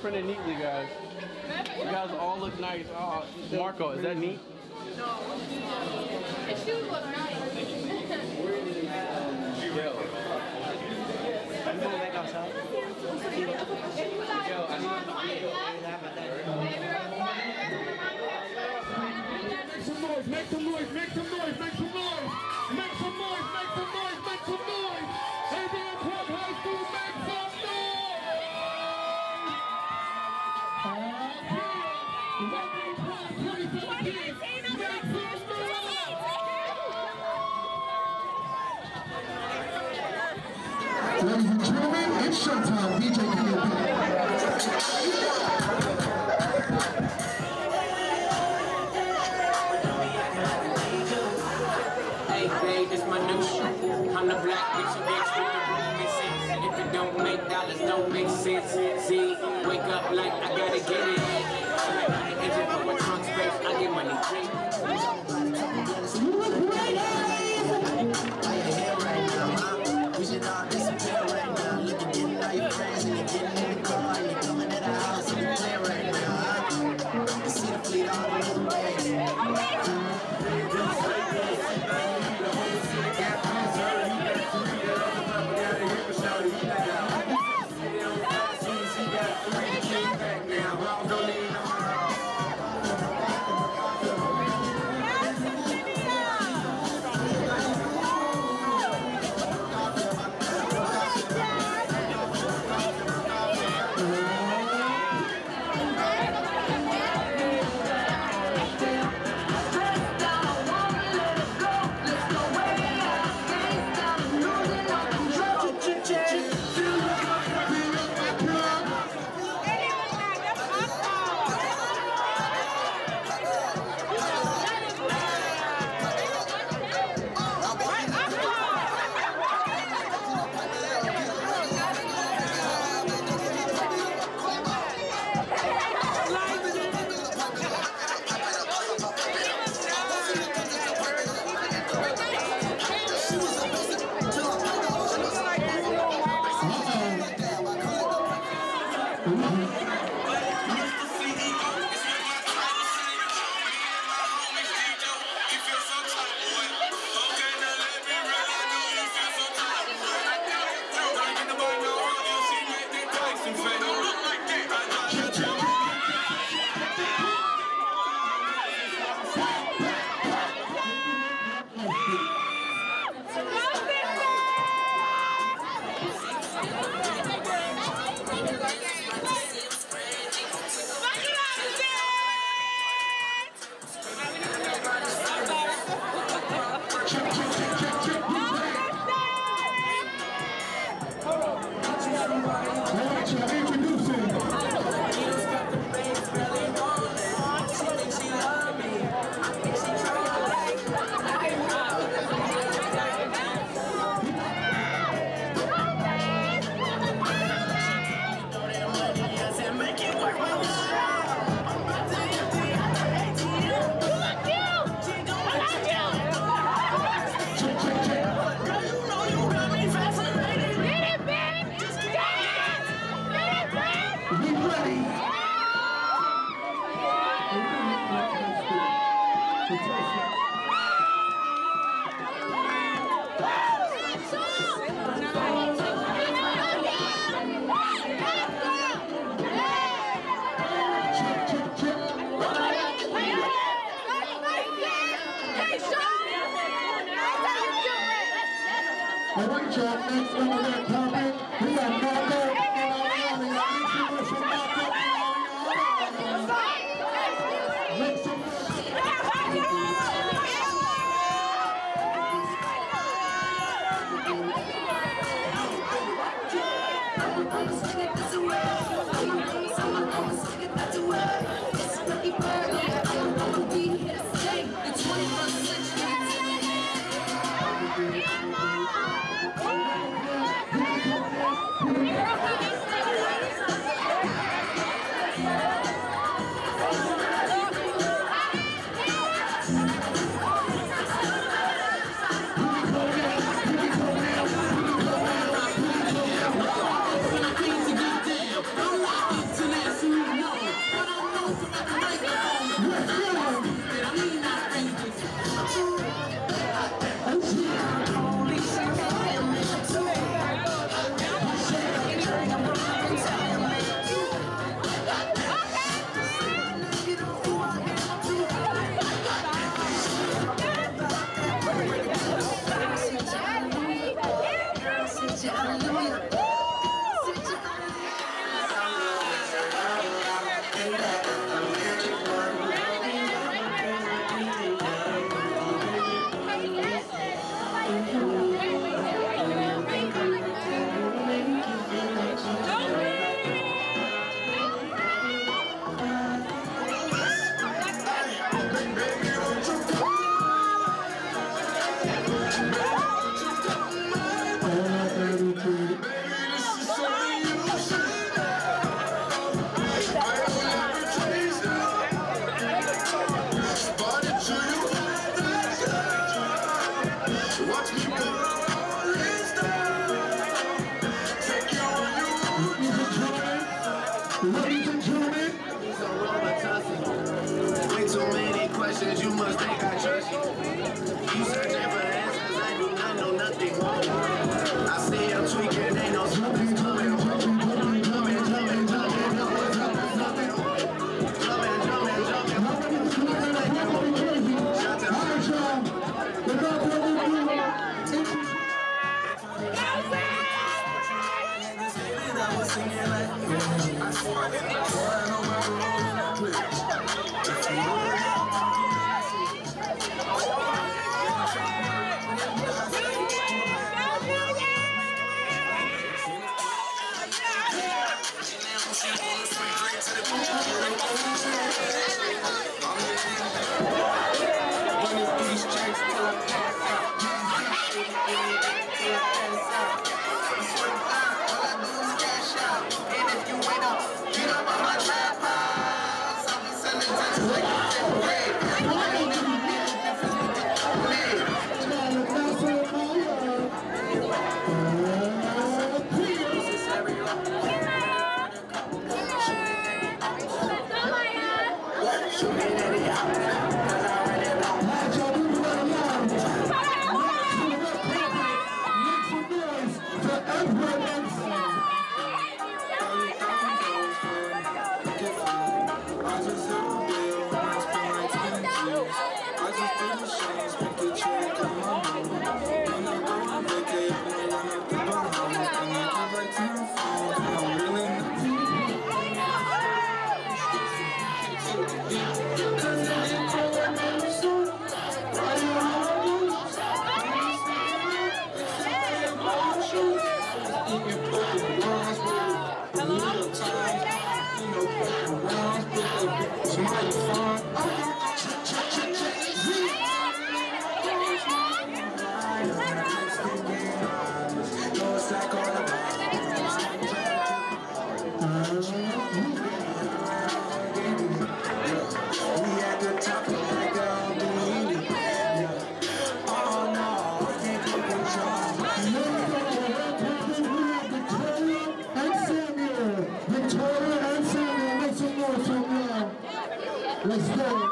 printed neatly, guys. You guys all look nice. Oh, Marco, is that neat? No. His shoes look nice. Yo. I'm going back outside. Yo, I need some noise, make some noise, make some noise, make some noise, make some noise, make some noise, make some noise. Abraham Park High School, make some noise. Welcome class 2017, make some noise. Ladies and gentlemen, it's showtime. DJ K.O.P. Hey babe, it's my new shoe. I'm the black bitch with the room missing. If it don't make dollars, don't make sense. See, wake up like I gotta get it. Engine for my trunk space, I get money free. You look great, why you here right now, huh? We should all disappear right now. Look, you're getting all your friends and you're getting in the car and you're coming to the house and you're playing right now, huh? You see the fleet all over the way. All right, y'all, next on the red carpet, we got Marco and Ariana. Y'all need to do some Marco and Ariana. Make some Yeah. Ladies and gentlemen, way too many questions, you must think I trust you. You searching for answers, I do not know nothing. I see I'm tweaking, ain't no jumping, jumping, jumping, jumping, jumping, jumping, jumping, let's go.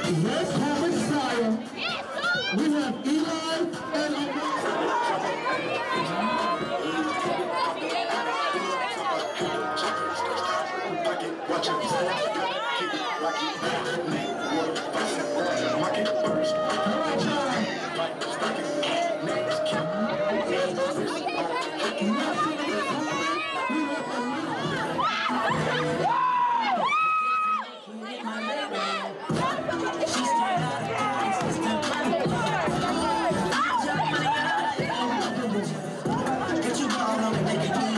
Red Carpet Style. We have Eli and Watch it, keep it rocky, make work, rock it first. Like stocking, next kick, get you ball on and make it easy.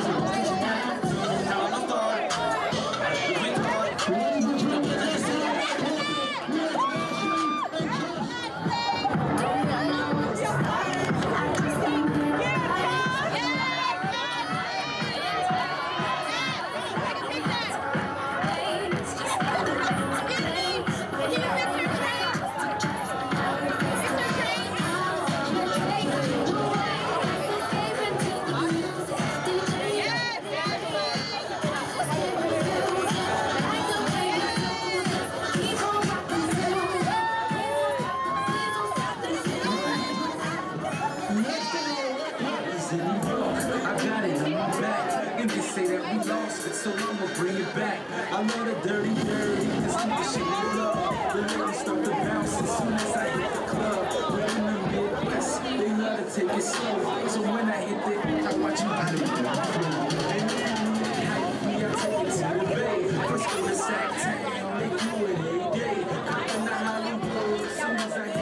So I'ma bring it back. I love the dirty, this nigga shit lit up. The ladies start to bounce as soon as I hit the club. We're in the Midwest, they love to take it slow. So when I hit it, I watch you body it. And then hype me, I take it to the bay. First go to Sac Town, they do it every day. I'm in the Hollywood, as soon as I hit it.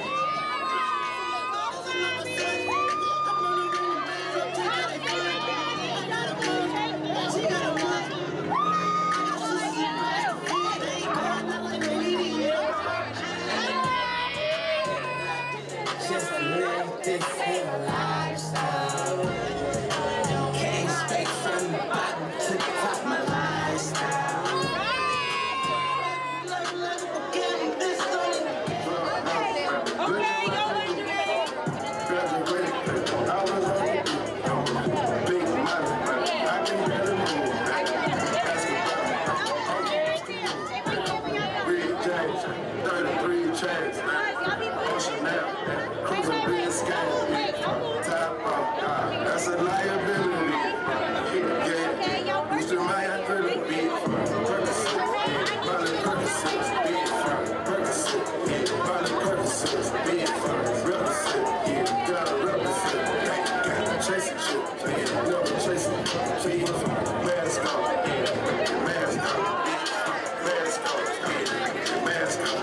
Just live this lifestyle. Came straight from the bottom to the top, my lifestyle. That's a liability. Yeah, used to my ability. Chasing shit, never chasing. Mask off, mask off, mask off, mask off,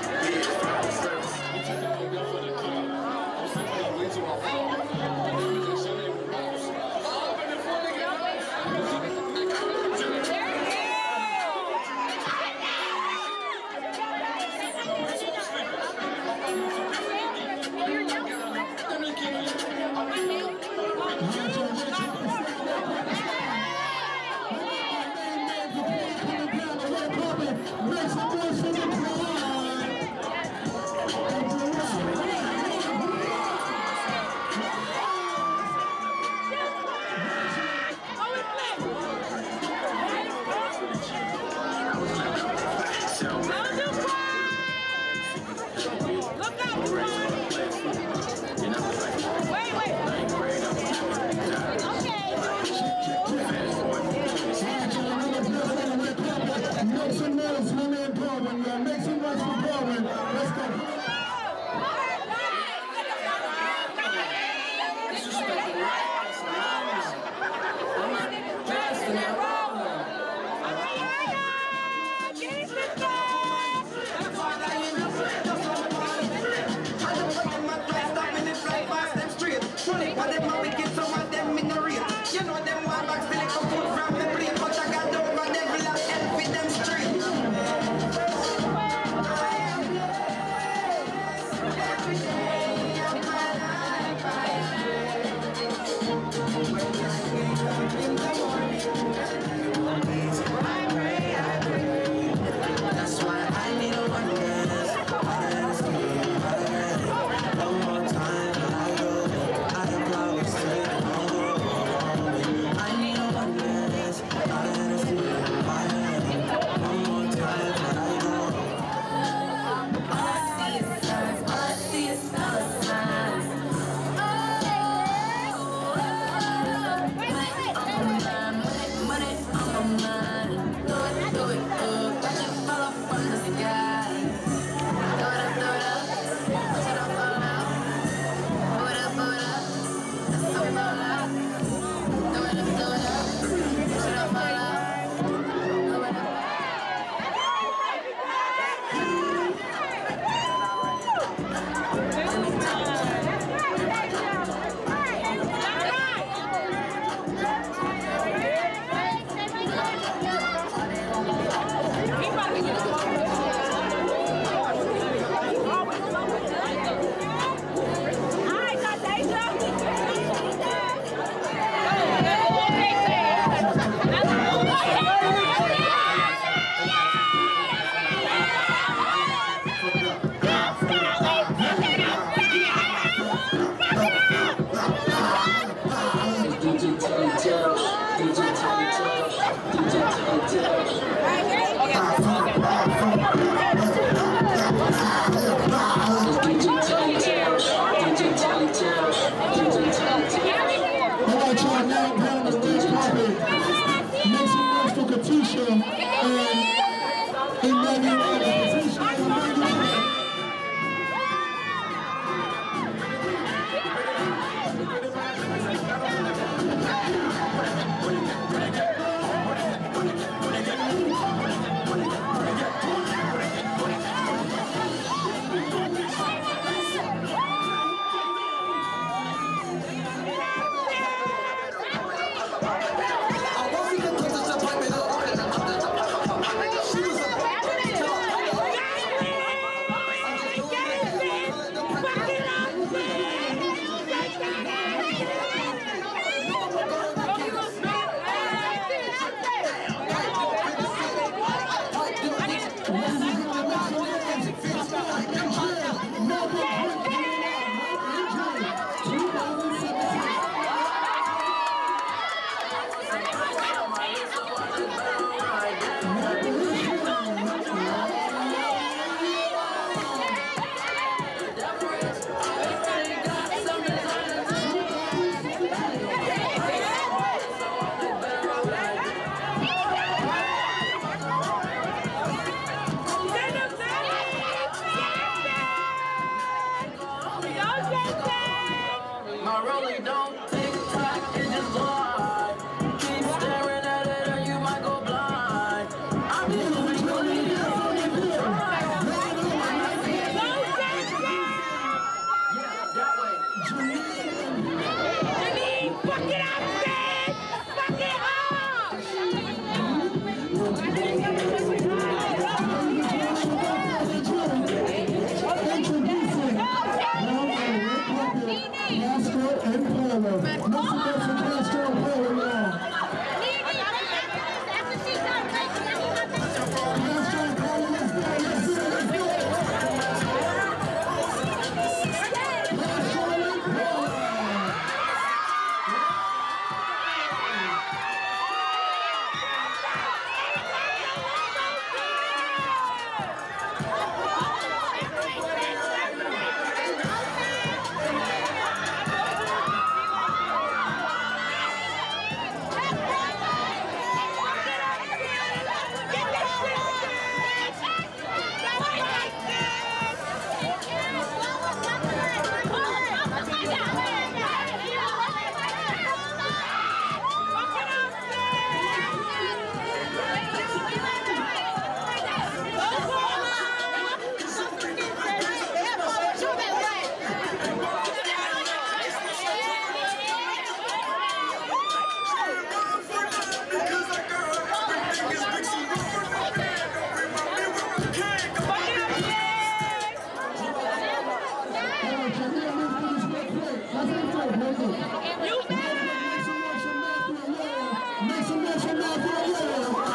Michael. You better. Make some noise for Matthew.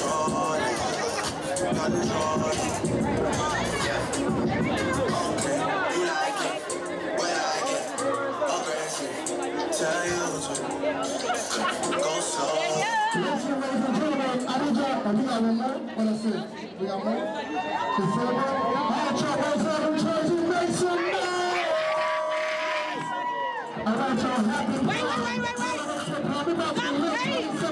We got one more? What I said? We got more? The silver? Alright, y'all, what's up? I'm trying to make some noise! Alright, y'all, happy. Wait.